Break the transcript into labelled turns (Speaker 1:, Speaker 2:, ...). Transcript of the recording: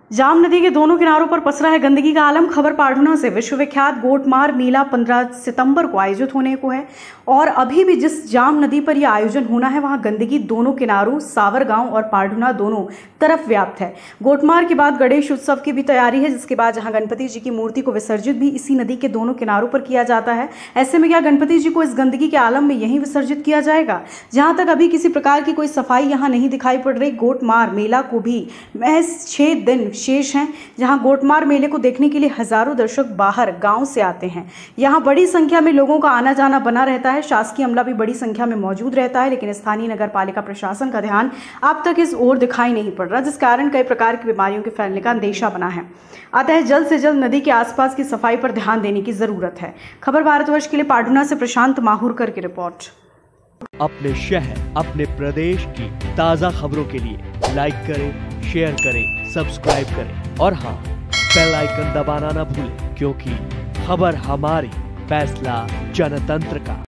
Speaker 1: जाम नदी के दोनों किनारों पर पसरा है गंदगी का आलम। खबर पाढ़ुना से। विश्वविख्यात गोटमार मेला 15 सितंबर को आयोजित होने को है और अभी भी जिस जाम नदी पर यह आयोजन होना है वहां गंदगी दोनों किनारों सावरगांव और पाढ़ुना दोनों तरफ व्याप्त है। गोटमार के बाद गणेश उत्सव की भी तैयारी है, जिसके बाद जहां गणपति जी की मूर्ति को विसर्जित भी इसी नदी के दोनों किनारों पर किया जाता है। ऐसे में क्या गणपति जी को इस गंदगी के आलम में यहीं विसर्जित किया जाएगा? जहां तक अभी किसी प्रकार की कोई सफाई यहां नहीं दिखाई पड़ रही। गोटमार मेला को भी महज 6 दिन शेष हैं, जहां गोटमार मेले को देखने के लिए हजारों दर्शक बाहर गांव से आते हैं। यहां बड़ी संख्या में लोगों का आना जाना बना रहता है। शासकीय अमला भी बड़ी संख्या में मौजूद रहता है, लेकिन स्थानीय नगर पालिका प्रशासन का ध्यान अब तक इस ओर दिखाई नहीं पड़ रहा, जिस कारण कई प्रकार की बीमारियों के फैलने का अंदेशा बना है। अतः जल्द से जल्द नदी के आसपास की सफाई पर ध्यान देने की जरूरत है। खबर भारतवर्ष के लिए पाढ़ुना से प्रशांत माहुरकर की रिपोर्ट।
Speaker 2: अपने शहर, अपने प्रदेश की ताजा खबरों के लिए लाइक करें, शेयर करें, सब्सक्राइब करें और हाँ, बेल आइकन दबाना ना भूलें, क्योंकि खबर हमारी, फैसला जनतंत्र का।